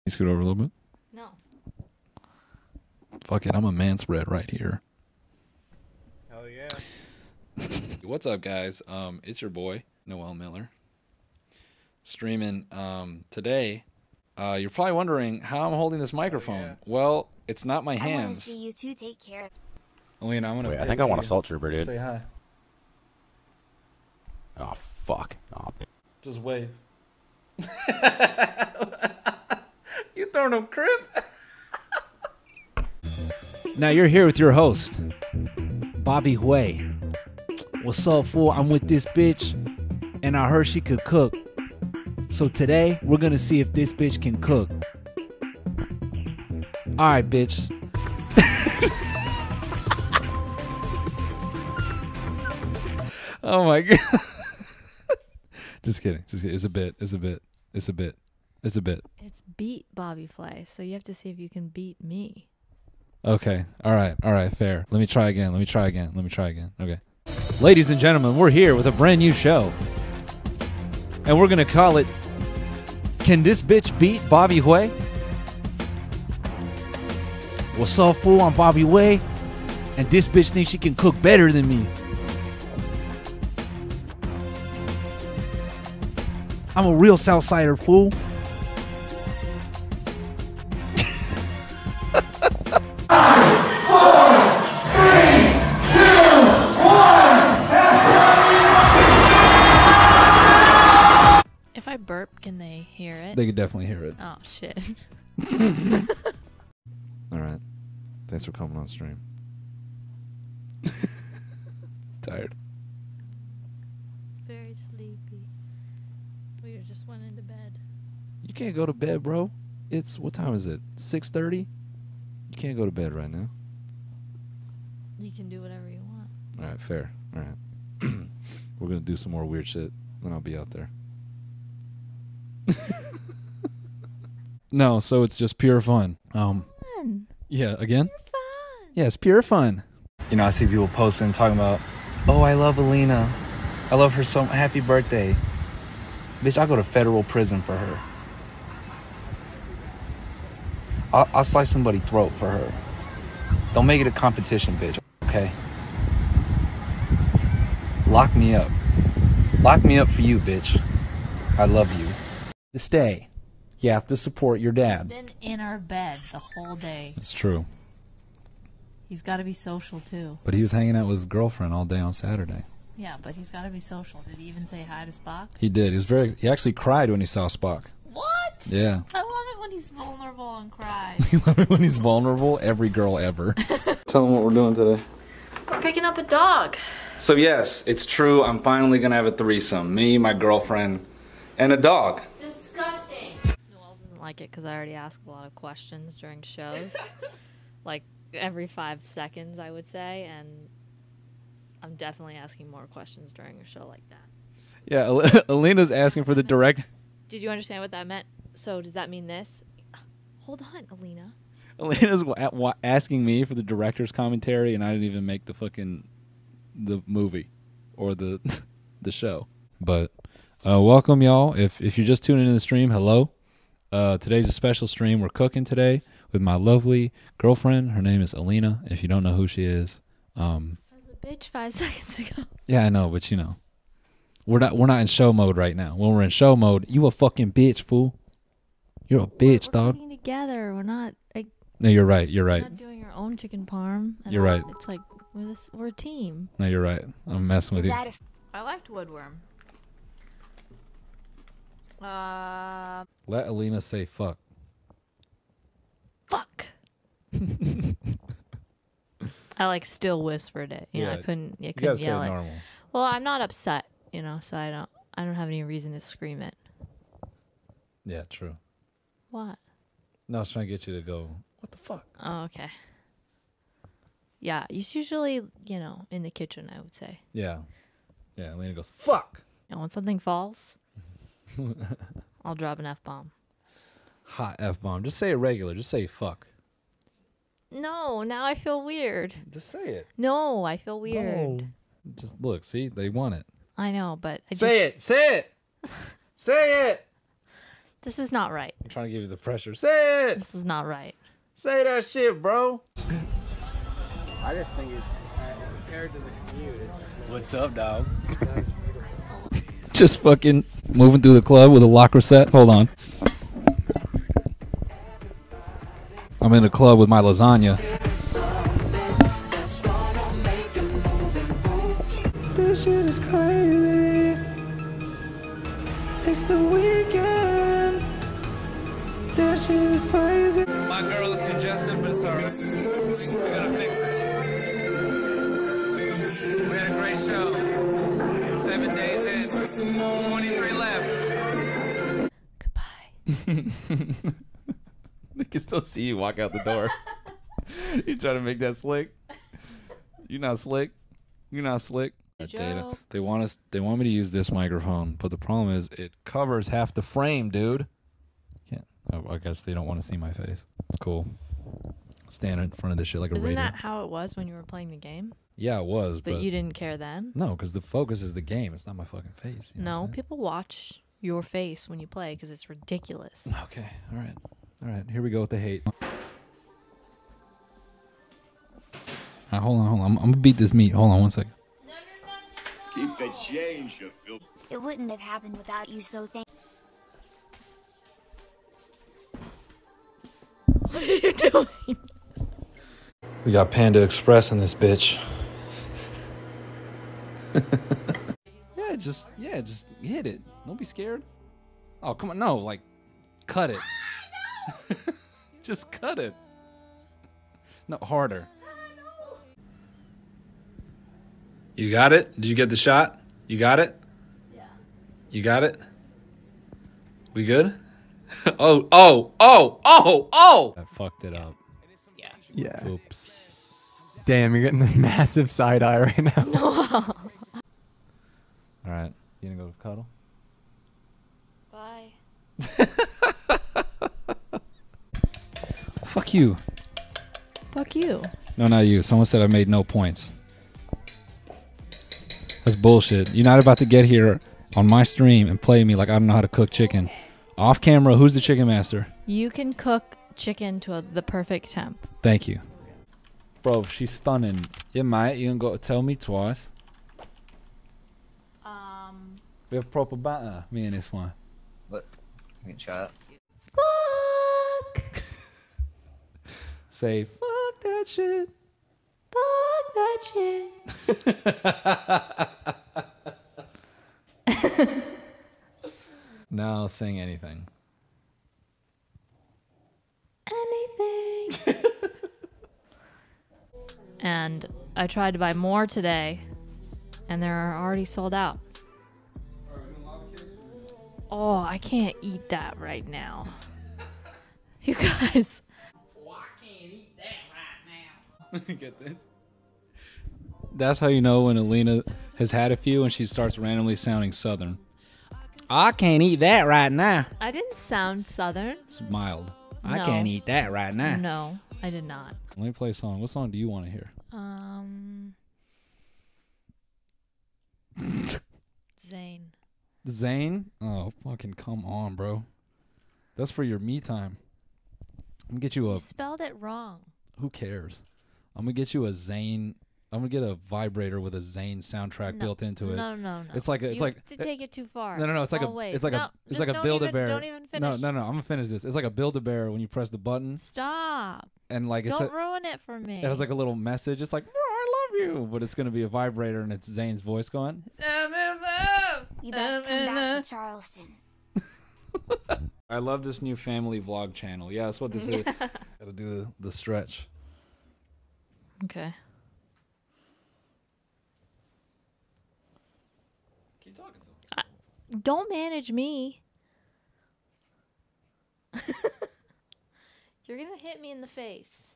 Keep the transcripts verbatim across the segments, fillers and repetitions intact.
You scoot over a little bit? No. Fuck it, I'm a man spread right here. Hell yeah. What's up, guys? Um, it's your boy, Noel Miller. Streaming um, today. Uh, you're probably wondering how I'm holding this microphone. yeah. Well, it's not my I want to hands. see you two take care of Aleena, I'm gonna. Wait, I think I want a salt trooper, dude. Say hi. Oh, fuck. Oh. Just wave. You throwing them crib? Now you're here with your host, Bobby Hui. What's up, fool? I'm with this bitch, and I heard she could cook. So today, we're gonna see if this bitch can cook. Alright, bitch. Oh my god. Just kidding. Just kidding. It's a bit. It's a bit. It's a bit. It's a bit. It's beat Bobby Flay, so you have to see if you can beat me. Okay. All right. All right. Fair. Let me try again. Let me try again. Let me try again. Okay. Ladies and gentlemen, we're here with a brand new show. And we're going to call it, Can This Bitch Beat Bobby Hui? What's up, fool? I'm Bobby Hui, and this bitch thinks she can cook better than me. I'm a real Southsider, fool. If I burp, can they hear it? They could definitely hear it. Oh, shit. All right. Thanks for coming on stream. Tired. Very sleepy. We just went into bed. You can't go to bed, bro. It's, what time is it? six thirty? You can't go to bed right now. You can do whatever you want. All right, fair. All right. We're going to do some more weird shit, then I'll be out there. No, so it's just pure fun. Um, Fun. yeah, again? Fun. Yeah, it's pure fun. You know, I see people posting, talking about, oh, I love Aleena. I love her so happy birthday. Bitch, I'll go to federal prison for her. I'll, I'll slice somebody's throat for her. Don't make it a competition, bitch, okay? Lock me up. Lock me up for you, bitch. I love you. To stay, you have to support your dad. Been in our bed the whole day. It's true. He's got to be social, too. But he was hanging out with his girlfriend all day on Saturday. Yeah, but he's got to be social. Did he even say hi to Spock? He did. He was very. He actually cried when he saw Spock. What? Yeah. I love it when he's vulnerable and cries. You love it when he's vulnerable. Every girl ever. Tell them what we're doing today. We're picking up a dog. So yes, it's true. I'm finally gonna have a threesome. Me, my girlfriend, and a dog. Disgusting. Noel doesn't like it because I already ask a lot of questions during shows. Like every five seconds, I would say, and I'm definitely asking more questions during a show like that. Yeah, Aleena's asking for the direct. Did you understand what that meant? So does that mean this? Hold on, Aleena. Aleena's wa- wa- asking me for the director's commentary, and I didn't even make the fucking the movie or the the show. But uh, welcome, y'all. If if you're just tuning in the stream, hello. Uh, today's a special stream. We're cooking today with my lovely girlfriend. Her name is Aleena. If you don't know who she is, um, I was a bitch five seconds ago. yeah, I know, but you know, we're not we're not in show mode right now. When we're in show mode, you a fucking bitch, fool. You're a bitch, we're dog. We're cooking together. We're not like. No, you're right. You're right. We're not doing our own chicken parm. and You're right. It's like we're, this, we're a team. No, you're right. I'm messing with Is you. that a I liked Woodworm. Uh, Let Aleena say fuck. fuck. I like still whispered it. You know, I Yeah, couldn't. I You couldn't gotta say yell it it. normal. Well, I'm not upset. You know, so I don't. I don't have any reason to scream it. Yeah, true. What? No, I was trying to get you to go, what the fuck? Oh, okay. Yeah, it's usually, you know, in the kitchen, I would say. Yeah. Yeah, Aleena goes, fuck! And when something falls, I'll drop an F-bomb. Hot F-bomb. Just say it regular. Just say fuck. No, now I feel weird. Just say it. No, I feel weird. No. Just look, see? They want it. I know, but I Say just, it! Say it! Say it! This is not right. I'm trying to give you the pressure. Say it. This is not right. Say that shit, bro. I just think it's uh, compared to the commute. It's just What's up, dog? Just fucking moving through the club with a locker set. Hold on. I'm in the club with my lasagna. This shit is crazy. It's the weekend. This shit is crazy. My girl is congested, but it's alright. We gotta fix it. We had a great show. Seven days in, twenty-three left. Goodbye. They can still see you walk out the door. You trying to make that slick? You not slick. You not slick. Good Data. joke. They want us. They want me to use this microphone, but the problem is it covers half the frame, dude. Can't. Oh, I guess they don't want to see my face. It's cool. Stand in front of this shit like a Isn't radio. that how it was when you were playing the game? Yeah, it was. But, But, you didn't care then? no, because the focus is the game. It's not my fucking face. You know what No, I'm saying? people watch your face when you play because it's ridiculous. Okay. All right. All right. Here we go with the hate. Uh, hold on. Hold on. I'm, I'm gonna beat this meat. Hold on one second. Keep the change, you filth. It wouldn't have happened without you, so thank What are you doing? We got Panda Express in this bitch. Yeah, just yeah, just hit it. Don't be scared. Oh come on, no, like, cut it. Just cut it. No, harder. You got it? Did you get the shot? You got it? Yeah. You got it? We good? oh, oh, oh, oh, oh! I fucked it up. Yeah. Oops. Damn, you're getting the massive side eye right now. All right, you gonna go cuddle? Bye. Fuck you. Fuck you. No, not you. Someone said I made no points. That's bullshit. You're not about to get here on my stream and play me like I don't know how to cook chicken. Off camera, who's the chicken master? You can cook chicken to a, the perfect temp. Thank you. Bro, she's stunning. Yeah, mate, you ain't got to tell me twice. Um. We have proper banter, me and this one. What? You can shut up. Fuck. Say, fuck that shit. Fuck that shit. Now sing anything. Anything. And I tried to buy more today, and they're already sold out. Oh, I can't eat that right now. You guys. Oh, I can't eat that right now. Get this. That's how you know when Aleena has had a few and she starts randomly sounding southern. I can't eat that right now. I didn't sound southern. It's mild. I No. can't eat that right now. No, I did not. Let me play a song. What song do you want to hear? Um. Zane. Zane? Oh, fucking come on, bro. That's for your me time. I'm gonna get you a. You spelled it wrong. Who cares? I'm gonna get you a Zane. I'm gonna get a vibrator with a Zane soundtrack No, built into it. No, no, no. It's like a, it's you like to take it too far. No, no, no. It's like a, Always. it's like no, a, it's just like a don't build a even- bear. Don't even No, finish. no, no. I'm gonna finish this. It's like a build a bear when you press the button Stop. and like it's Don't a, ruin it for me. it has like a little message. It's like, oh, I love you, but it's gonna be a vibrator and it's Zane's voice going. you best come back to Charleston. I love this new family vlog channel. Yeah, that's what this is. Gotta do the, the stretch. Okay. Keep talking to him. I, don't manage me. You're gonna hit me in the face.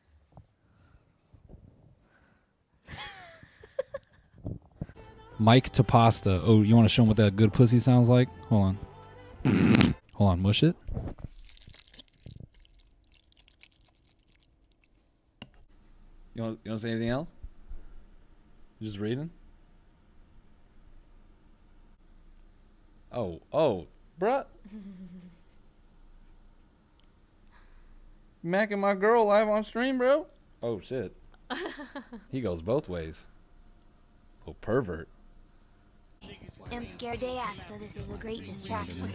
Mike to pasta. Oh, you want to show him what that good pussy sounds like? Hold on. Hold on, mush it. You want, you want to say anything else? You just reading? Oh, oh, bruh. Macking my girl live on stream, bro. Oh shit. He goes both ways. Oh pervert. I'm scared A F, so this is a great distraction.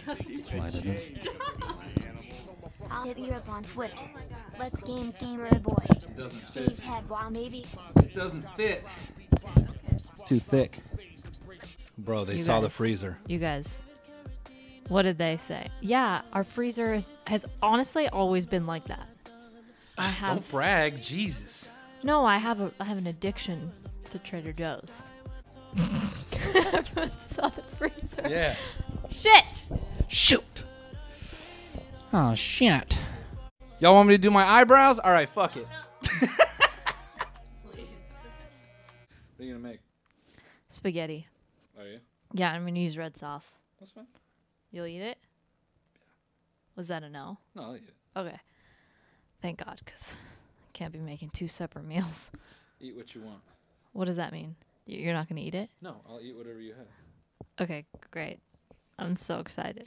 I'll hit you up on Twitter. Let's game gamer boy. Doesn't Shaved head while maybe. It doesn't fit. It's too thick. Bro, they You saw the guys- freezer. You guys, what did they say? Yeah, our freezer is, has honestly always been like that. I have Don't brag, Jesus. no, I have a I have an addiction to Trader Joe's. Everyone saw the freezer. Yeah. Shit. Shoot. Oh shit. Y'all want me to do my eyebrows? All right, fuck it. What are you gonna make? Spaghetti. Are you? Yeah, I'm gonna use red sauce. That's fine. You'll eat it? Was that a no? No, I'll eat it. Okay. Thank God, because I can't be making two separate meals. Eat what you want. What does that mean? Y- You're not gonna eat it? No, I'll eat whatever you have. Okay, great. I'm so excited.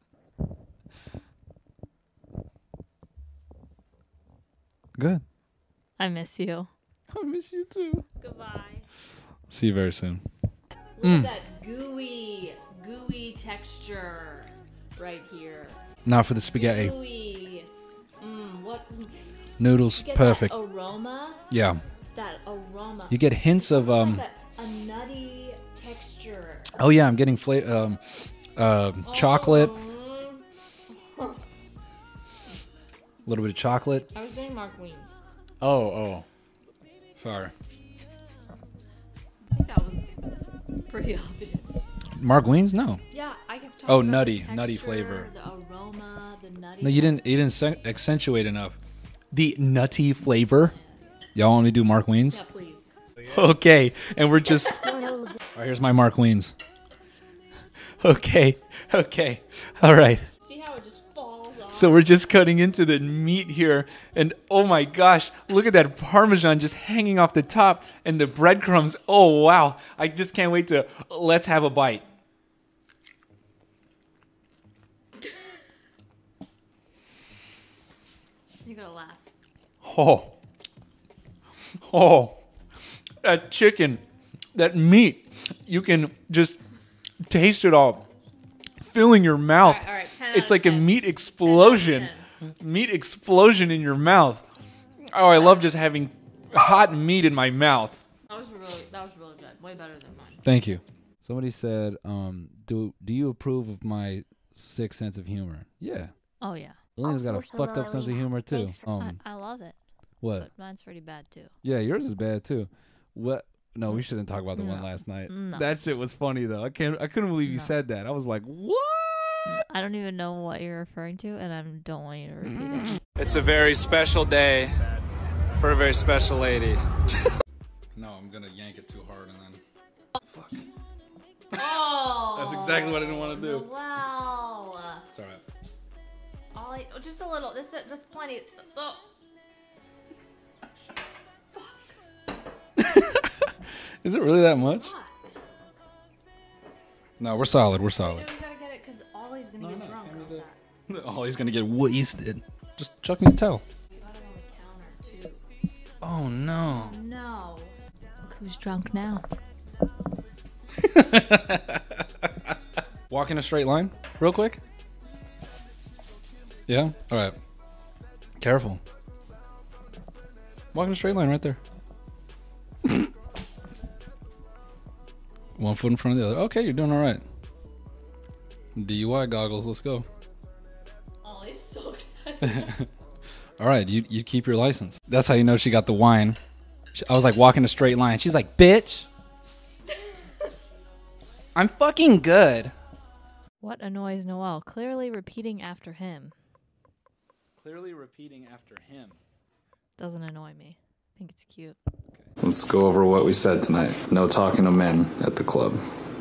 Good. I miss you. I miss you too. Goodbye. See you very soon. Look Mm. at that gooey, gooey texture right here. Now for the spaghetti. Gooey. Mm, what? Noodles, You get perfect. That aroma. Yeah. That aroma. You get hints of It's um. like a, a nutty texture. Oh yeah, I'm getting fla- um, uh, chocolate. Oh. A little bit of chocolate. I was getting Mark Wings. Oh oh. Sorry. I think that was pretty obvious. Mark Wings? No. Yeah, I kept talking Oh, about nutty, the nutty texture, flavor. the aroma, the nutty. No, you didn't. You didn't sen- accentuate enough. The nutty flavor. Y'all want me to do Mark Wings? Yeah, please. Okay, and we're just. All right, here's my Mark Wings. Okay, okay, all right. See how it just falls off? So we're just cutting into the meat here, and oh my gosh, look at that Parmesan just hanging off the top, and the breadcrumbs. Oh wow, I just can't wait to. Let's have a bite. You're gonna laugh. Oh, oh, that chicken, that meat, you can just taste it all filling your mouth. All right, all right, ten It's out of like a ten. meat explosion. Meat explosion in your mouth. Oh, I love just having hot meat in my mouth. That was really, that was really good. Way better than mine. Thank you. Somebody said, um, do do you approve of my sick sense of humor? Yeah. Oh yeah. Aleena's got a Also, fucked up sense of Aleena, humor too. thanks for- Um, I, I love it. what? But mine's pretty bad too. Yeah, yours is bad too. What? No, we shouldn't talk about the one No. last night. No. That shit was funny though. I can't. I couldn't believe you No. said that. I was like, what? I don't even know what you're referring to, and I don't want you to repeat it. It's a very special day for a very special lady. No, I'm gonna yank it too hard and then. Fuck. Oh. That's exactly what I didn't want to do. Wow. It's alright. All I, oh, just a little. That's that's plenty. Oh. Is it really that much? No, we're solid. We're You solid. gotta get it because Ollie's gonna get drunk off that. Oh, he's gonna get wasted. Just chuck me the towel. Got it on the counter too. Oh no. No. Look who's drunk now. Walk in a straight line, real quick. Yeah. All right. Careful. Walk in a straight line right there. One foot in front of the other. Okay, you're doing all right. D U I goggles. Let's go. Ollie's so excited. All right, you you keep your license. That's how you know she got the wine. She, I was like walking a straight line. She's like, "Bitch, I'm fucking good." What annoys Noel? Clearly repeating after him. Clearly repeating after him. Doesn't annoy me. I think it's cute. Let's go over what we said tonight. No talking to men at the club.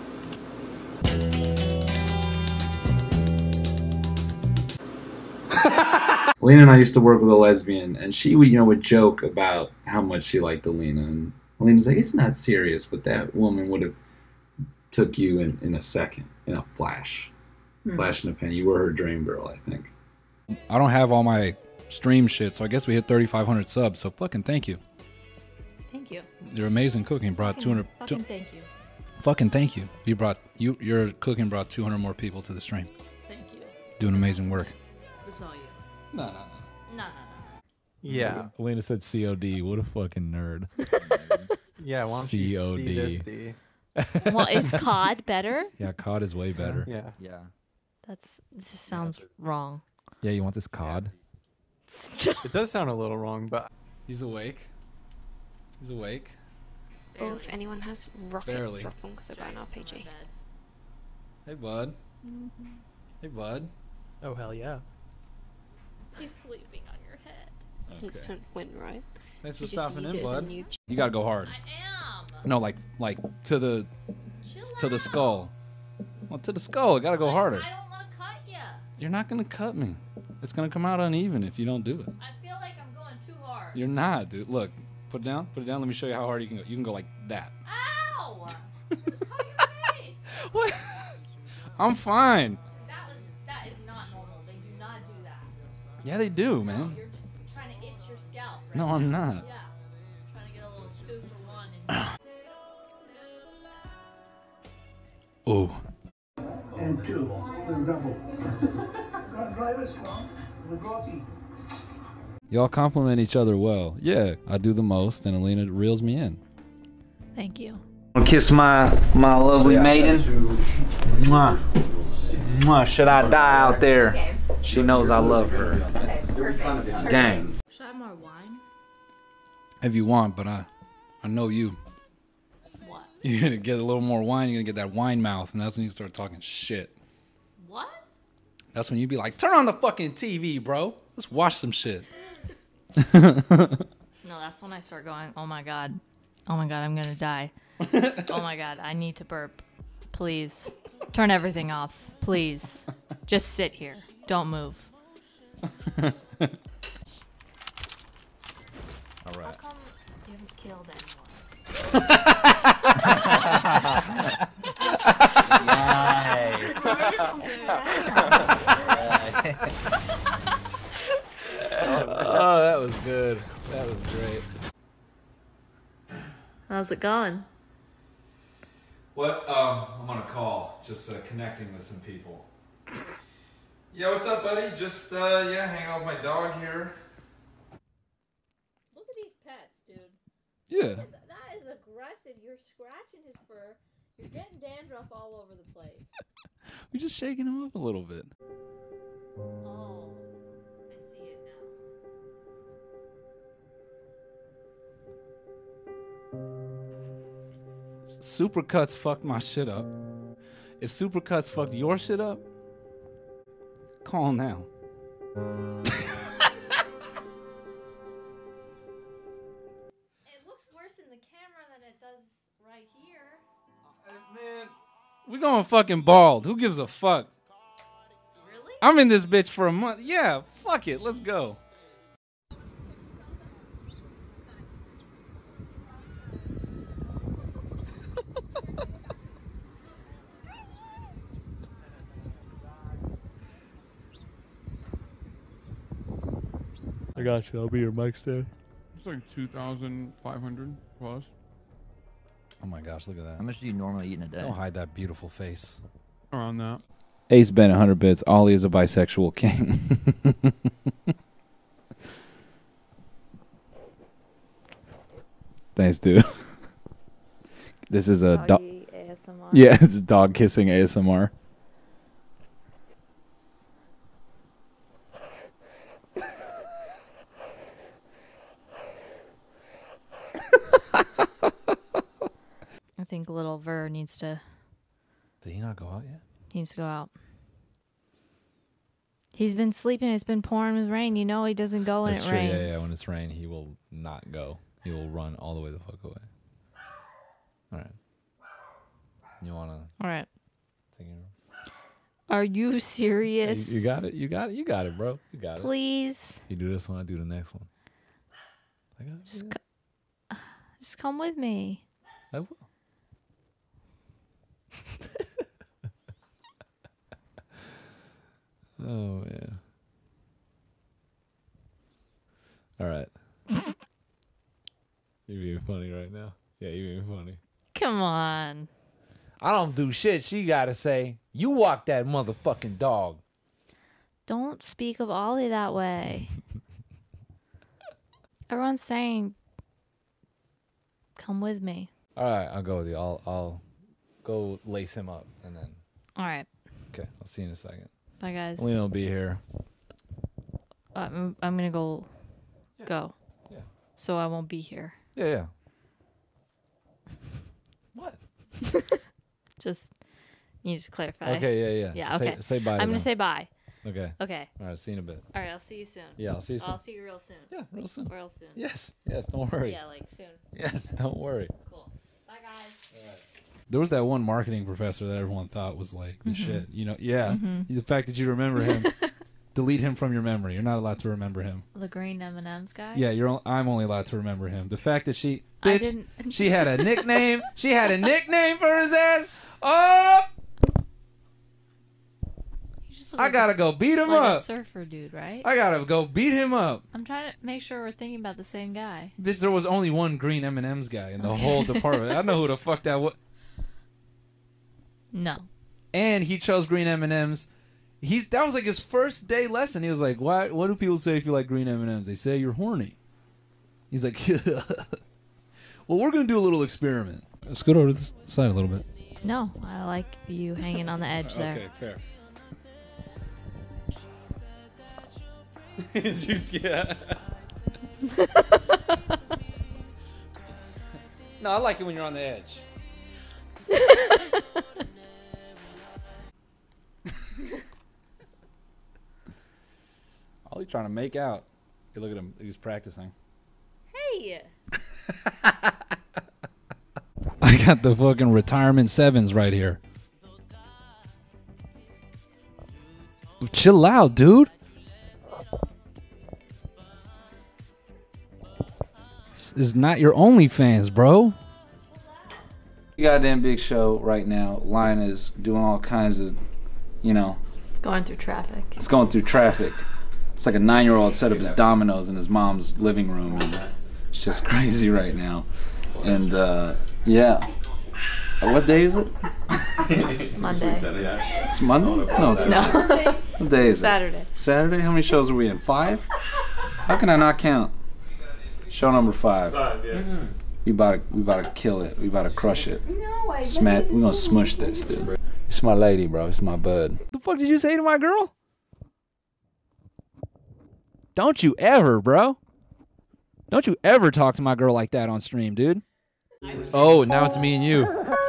Aleena and I used to work with a lesbian, and she would, you know, would joke about how much she liked Aleena. And Aleena's like, it's not serious, but that woman would have took you in, in a second, in a flash. Hmm. Flash in a pen. You were her dream girl, I think. I don't have all my stream shit. So I guess we hit thirty-five hundred subs. So fucking thank you. Thank you. Your amazing cooking brought Fucking- two hundred. fucking thank you. Fucking thank you. You brought you your cooking brought two hundred more people to the stream. Thank you. Doing amazing work. It's all you. No, no, no. No, no, Yeah. Elena said C O D. What a fucking nerd. Yeah, why don't you C O D. see this D? no. Well, is C O D better? Yeah, C O D is way better. Yeah. Yeah. That's this just sounds wrong. Yeah, you want this C O D? It does sound a little wrong, but He's awake. He's awake. Or if anyone has rockets, Barely. drop them because I've got an R P G. Hey, bud. Hey, bud. oh hell yeah. He's sleeping on your head. Instant win, right? Thanks for You just stopping use in, it as a bud. new- You gotta go hard. I am. No, like like to the to the skull. Well, to the skull. It gotta go harder. I don't want to cut you. You're not gonna cut me. It's gonna come out uneven if you don't do it. I feel like I'm going too hard. You're not, dude. Look, put it down. Put it down. Let me show you how hard you can go. You can go like that. Ow! Cut your face. What? I'm fine. That was that is not normal. They do not do that. Yeah, they do, man. You're just trying to itch your scalp. Right? No, I'm not. Yeah. Trying to get a little two for one. And Ooh. And two, the double. Drive us from the Gotti. Y'all compliment each other well. Yeah, I do the most, and Alina reels me in. Thank you. I'll kiss my my lovely maiden. Mwah. Mwah. Should I die out there? She knows I love her. Gang. Should I have more wine? If you want, but I, I know you. What? You're gonna get a little more wine. You're gonna get that wine mouth, and that's when you start talking shit. What? That's when you be like, "Turn on the fucking T V, bro. Let's watch some shit." No, that's when I start going, oh my god. Oh my god, I'm gonna die. Oh my god, I need to burp. Please. Turn everything off. Please. Just sit here. Don't move. All right. How come you haven't killed anyone? Oh, that was good. That was great. How's it going? What? Um, I'm on a call, just uh, connecting with some people. Yeah, what's up, buddy? Just uh, yeah, hanging out with my dog here. Look at these pets, dude. Yeah. That is aggressive. You're scratching his fur. You're getting dandruff all over the place. We're just shaking him up a little bit. Oh, I see it now. Supercuts fucked my shit up. If Supercuts fucked your shit up, call now. It looks worse in the camera than it does right here. Man, we going fucking bald. Who gives a fuck? Really? I'm in this bitch for a month. Yeah, fuck it. Let's go. I got you. I'll be your mic stand. It's like two thousand five hundred plus. Oh my gosh, look at that. How much do you normally eat in a day? Don't hide that beautiful face. Around that. Ace Ben, one hundred bits. Ollie is a bisexual king. Thanks, dude. This is a dog. Doggy A S M R. Yeah, it's dog kissing A S M R. I think little Ver needs to Did he not go out yet? he needs to go out. He's been sleeping. It's been pouring with rain. You know he doesn't go when That's it true. rains. Yeah, yeah. When it's rain, he will not go. He will run all the way the fuck away. All right. You wanna? All right. Take it? Are you serious? You, you got it. You got it. You got it, bro. You got it. Please. You do this one, I do the next one. I got it. Just, co- just come with me. I will. Oh man. All right. You're being funny right now. Yeah, you're being funny. Come on. I don't do shit. She gotta say, you walk that motherfucking dog. Don't speak of Ollie that way. Everyone's saying, come with me. All right, I'll go with you. I'll I'll go lace him up and then. All right. Okay, I'll see you in a second. Bye, guys. Lena will be here. I'm, I'm going to go. Yeah. Go. Yeah. So I won't be here. Yeah, yeah. What? Just need to clarify. Okay, yeah, yeah. Yeah, Say- okay. say bye to I'm going them. to say bye. Okay. Okay. All right, see you in a bit. All right, I'll see you soon. Yeah, I'll see you soon. I'll see you real soon. Yeah, real soon. Real soon. Yes, yes, don't worry. Yeah, like soon. Yes, don't worry. Cool. Bye, guys. There was that one marketing professor that everyone thought was like the Mhm. shit. You know, yeah. Mhm. The fact that you remember him, delete him from your memory. You're not allowed to remember him. The green M and M's guy? Yeah, you're. o- I'm only allowed to remember him. The fact that she, I bitch, didn't- she had a nickname. She had a nickname for his ass. Oh, Look I like gotta a- go beat him like up. A surfer dude, right? I gotta go beat him up. I'm trying to make sure we're thinking about the same guy. Bitch, there was only one green M and M's guy in the Okay. whole department. I don't know who the fuck that was. No. And he chose green M and M's. He's that was like his first day lesson. He was like, "Why? What do people say if you like green M and M's? They say you're horny." He's like, "Well, we're gonna do a little experiment. Let's go over to the side a little bit." No, I like you hanging on the edge there. Okay, fair. Just, yeah. No, I like it when you're on the edge. All he's trying to make out. Hey, look at him. He's practicing. Hey! I got the fucking retirement sevens right here. Chill out, dude. This is not your OnlyFans, bro. Goddamn big show right now. Line is doing all kinds of, you know. It's going through traffic. It's going through traffic. It's like a nine-year-old set up his dominoes in his mom's living room, and it's just crazy right now. And uh, yeah, Uh, what day is it? Monday. It's Monday? No, it's No. not. What day is it? Saturday. Saturday? How many shows are we in? Five? How can I not count? Show number five. Five, yeah. Mm-hmm. We about to, we about to kill it. We about to crush it. No, I Smash. didn't We're gonna see smush this, dude. It's my lady, bro. It's my bud. What the fuck did you say to my girl? Don't you ever, bro. Don't you ever talk to my girl like that on stream, dude. Oh, now it's me and you.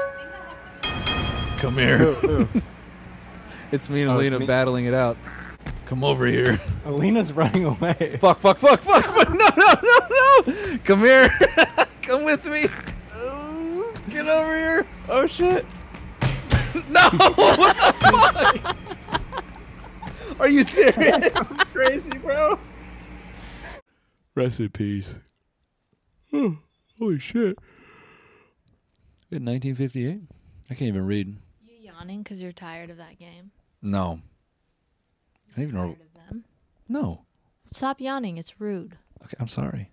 Come here. It's me and Oh, it's Alina me? battling it out. Come over here. Alina's running away. Fuck, fuck, fuck, fuck, fuck. No, no, no, no. Come here. Come with me. Get over here. Oh, shit. No. What the fuck? Are you serious? Crazy, bro. Rest in peace. Oh, holy shit. In nineteen fifty-eight? I can't even read. You yawning because you're tired of that game? No. I don't even know. Tired of them? No. Stop yawning. It's rude. Okay, I'm sorry.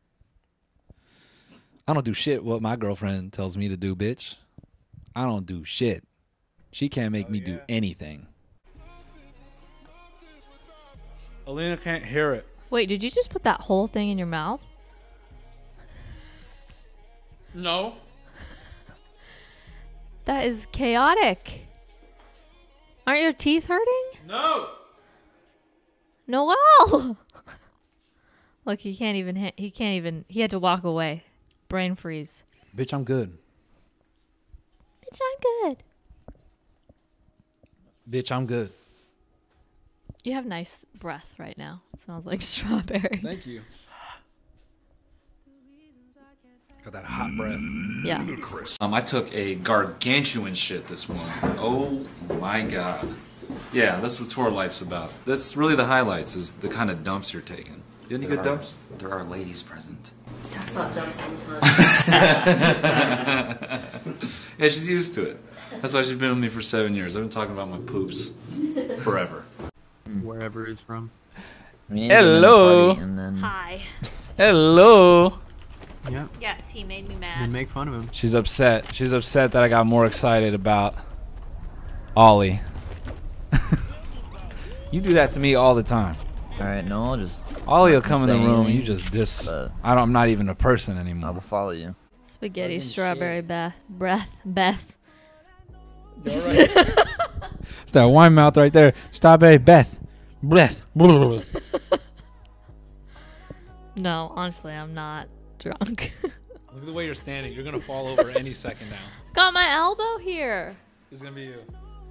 I don't do shit what my girlfriend tells me to do, bitch. I don't do shit. She can't make me do anything. Alina can't hear it. Wait, did you just put that whole thing in your mouth? No. That is chaotic. Aren't your teeth hurting? No. Noel! Look, he can't even, ha- he can't even, he had to walk away. Brain freeze. Bitch, I'm good. Bitch, I'm good. Bitch, I'm good. You have nice breath right now. It smells like strawberry. Thank you. Got that hot breath. Yeah. Um, I took a gargantuan shit this morning. Oh my god. Yeah, that's what tour life's about. That's really the highlights, is the kind of dumps you're taking. You have any good dumps? There are ladies present. Talks about dumps all the Yeah, she's used to it. That's why she's been with me for seven years. I've been talking about my poops forever. Wherever he's from. Me and him in this Hello. party, and then Hi. Hello. Yeah. Yes, he made me mad. Then make fun of him. She's upset. She's upset that I got more excited about Ollie. You do that to me all the time. All right, no, I'll just. Ollie will not come in the say room and you anything, just dis. but I don't. I'm not even a person anymore. I will follow you. Spaghetti, strawberry, Beth, breath, Beth. It's that wine mouth right there. Strawberry Beth. Breath. No, honestly, I'm not drunk. Look at the way you're standing. You're gonna fall over any second now. Got my elbow here. It's gonna be you.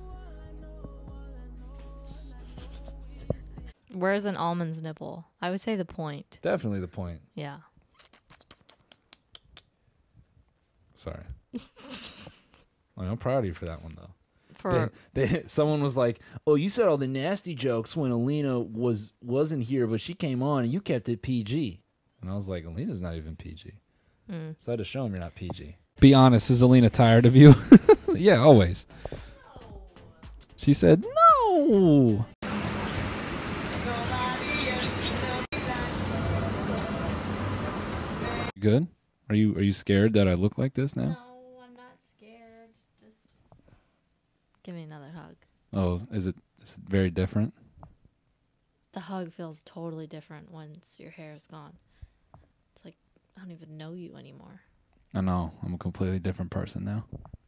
Where's an almond's nipple? I would say the point. Definitely the point. Yeah. Sorry. Well, I'm proud of you for that one though. For They, they, someone was like, "Oh, you said all the nasty jokes when Aleena was wasn't here, but she came on and you kept it P G." And I was like, Aleena's not even P G. Mm. So I had to show him you're not P G. Be honest, is Aleena tired of you? Yeah, always. She said no. You good? Are you are you scared that I look like this now? No, I'm not scared. Just give me another hug. Oh, is it is it very different? The hug feels totally different once your hair is gone. It's like I don't even know you anymore. I know. I'm a completely different person now.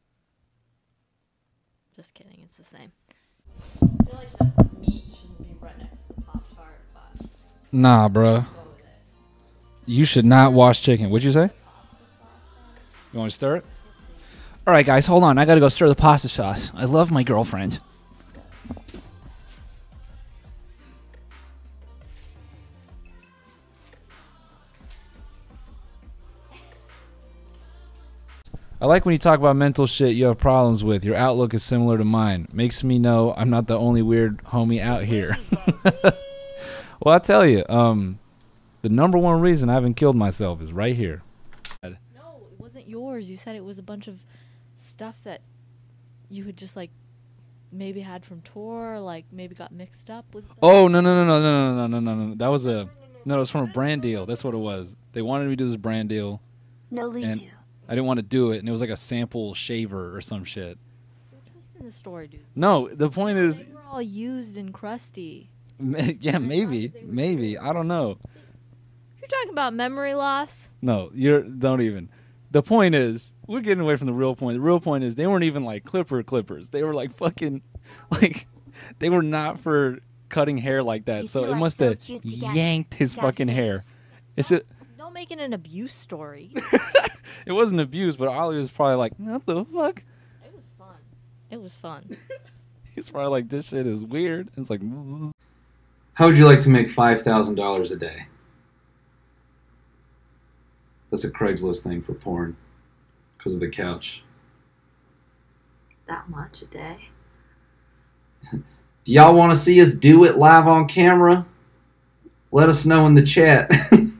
Just kidding. It's the same. I feel like the meat shouldn't be right next to the Pop Tart, but Nah, bruh. You should not wash chicken. What'd you say? You want to stir it? All right, guys, hold on. I gotta go stir the pasta sauce. I love my girlfriend. I like when you talk about mental shit you have problems with. Your outlook is similar to mine. Makes me know I'm not the only weird homie out here. Well, I tell you, um, the number one reason I haven't killed myself is right here. no, it wasn't yours. You said it was a bunch of stuff that you had just like maybe had from tour, like maybe got mixed up with. Oh no no no no no no no no no! That was a no. It was from a brand deal. That's what it was. They wanted me to do this brand deal. No lead and you. I didn't want to do it, and it was like a sample shaver or some shit. You're twisting the story, dude. No, the point is, They were all used and crusty. yeah, maybe, maybe I don't know. You're talking about memory loss. No, you're don't even. The point is, we're getting away from the real point. The real point is, they weren't even like clipper clippers. They were like fucking, like, they were not for cutting hair like that. You so two it are must so have cute together. yanked his Sad fucking hair. face. It's just, Don't make it an abuse story. it wasn't abuse, but Ollie was probably like, what the fuck? It was fun. It was fun. He's probably like, this shit is weird. It's like, How would you like to make five thousand dollars a day? That's a Craigslist thing for porn. Because of the couch. That much a day. Do y'all want to see us do it live on camera? Let us know in the chat.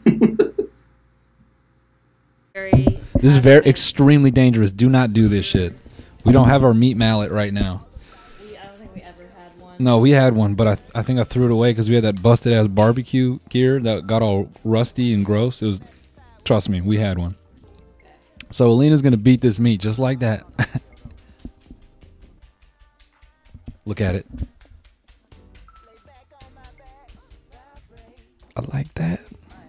Very. this is very extremely dangerous. Do not do this shit. We don't have our meat mallet right now. We, I don't think we ever had one. No, we had one, but I th- I think I threw it away because we had that busted ass barbecue gear that got all rusty and gross. It was, trust me, we had one. So Aleena's gonna beat this meat just like that. Look at it. I like that.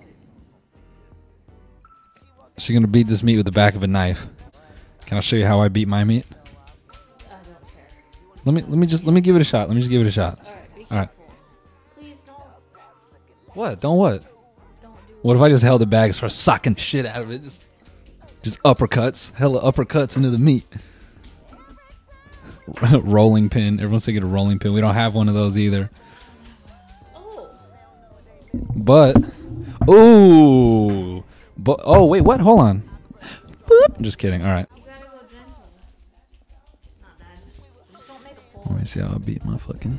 She's gonna beat this meat with the back of a knife. Can I show you how I beat my meat? I don't care. Let me let me just let me give it a shot. Let me just give it a shot. All right. Be All right. careful. Please don't. What? Don't what? Don't do What if I just held the bag and started sucking shit out of it? Just just uppercuts. Hella uppercuts into the meat. Rolling pin. Everyone's thinking a rolling pin. We don't have one of those either. Oh. But ooh. But oh wait, what? Hold on. Boop. I'm just kidding. All right. You gotta go gentle. Not bad. Just don't make a hole. Let me see how I beat my fucking.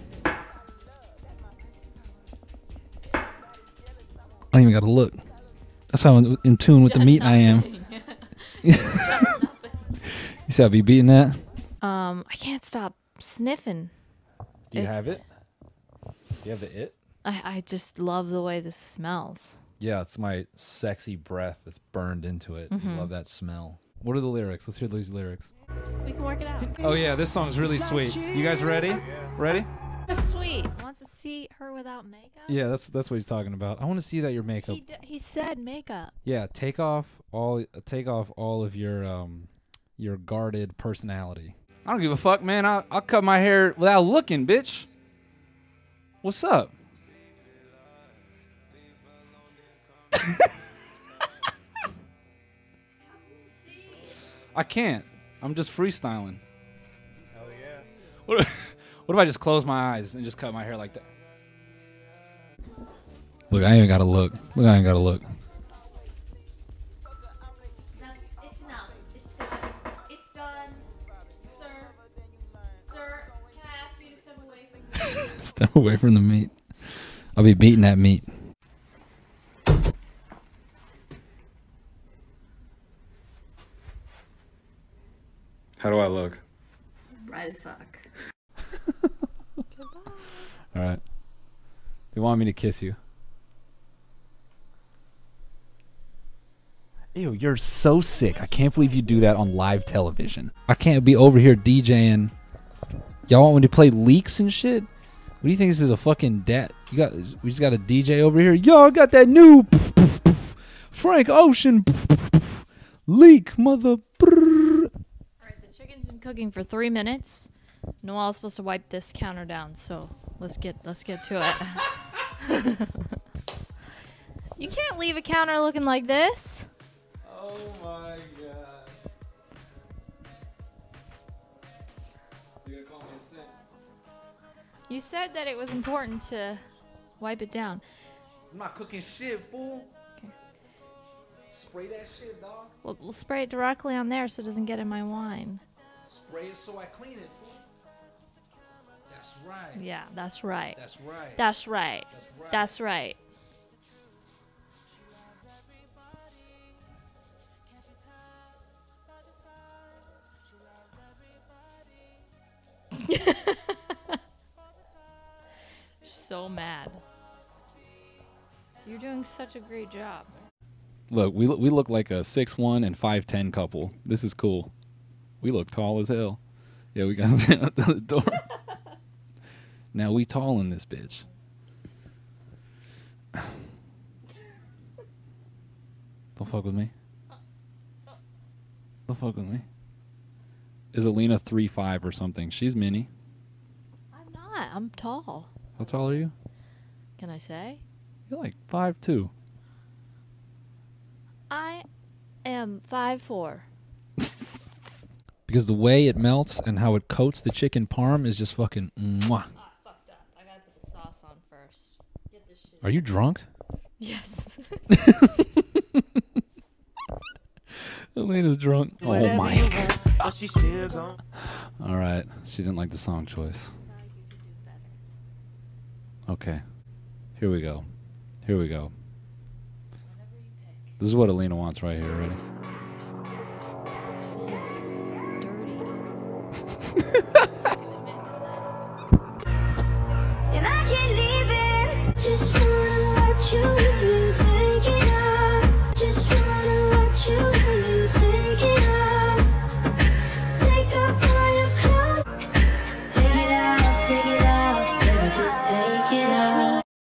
I don't even gotta look. That's how in, in tune with the meat I am. You see how I be beating that? Um, I can't stop sniffing. Do you It's- have it? Do you have the it? I, I just love the way this smells. Yeah, it's my sexy breath that's burned into it. Mhm. Love that smell. What are the lyrics? Let's hear these lyrics. We can work it out. Oh yeah, this song's really sweet. You guys ready? Ready? That's sweet. Wants to see her without makeup? Yeah, that's that's what he's talking about. I want to see that your makeup. He, d- he said makeup. Yeah, take off all take off all of your um your guarded personality. I don't give a fuck, man. I'll I'll cut my hair without looking, bitch. What's up? I can't. I'm just freestyling. Hell yeah. What if, what if I just close my eyes and just cut my hair like that? Look, I ain't gotta look. Look, I ain't gotta look. That's, it's enough. It's done. It's done. Sir. Sir, can I ask you to step away from the Step away from the meat. I'll be beating that meat. How do I look? Bright as fuck. All right. They want me to kiss you. Ew, you're so sick. I can't believe you do that on live television. I can't be over here DJing. Y'all want me to play leaks and shit? What do you think this is, a fucking dat? You got we just got a D J over here. Yo, I got that new Frank Ocean leak, mother. Alright, the chicken's been cooking for three minutes. Noel's supposed to wipe this counter down, so let's get let's get to it. You can't leave a counter looking like this. Oh my god. You gonna call me a simp? You said that it was important to wipe it down. I'm not cooking shit, fool. Spray that shit, dog. Well, we'll spray it directly on there so it doesn't get in my wine. Spray it so I clean it, fool. That's right. Yeah, that's right. That's right. That's right. That's right. That's right. So mad. You're doing such a great job. Look, we look, we look like a six one and five ten couple. This is cool. We look tall as hell. Yeah, we got to stand up to the door. Now we tall in this bitch. Don't fuck with me. Don't fuck with me. Is Aleena three five or something? She's mini. I'm not. I'm tall. How tall are you? Can I say? You're like five two. I am five four. Because the way it melts and how it coats the chicken parm is just fucking mwah. Oh, I fucked up. I gotta put the sauce on first. Get this shit. Are you drunk? Yes. Aleena's drunk. Oh my god. All right. She didn't like the song choice. Okay. Here we go. Here we go. This is what Aleena wants right here. Ready? This is dirty. And I can't leave it. Just wanna let you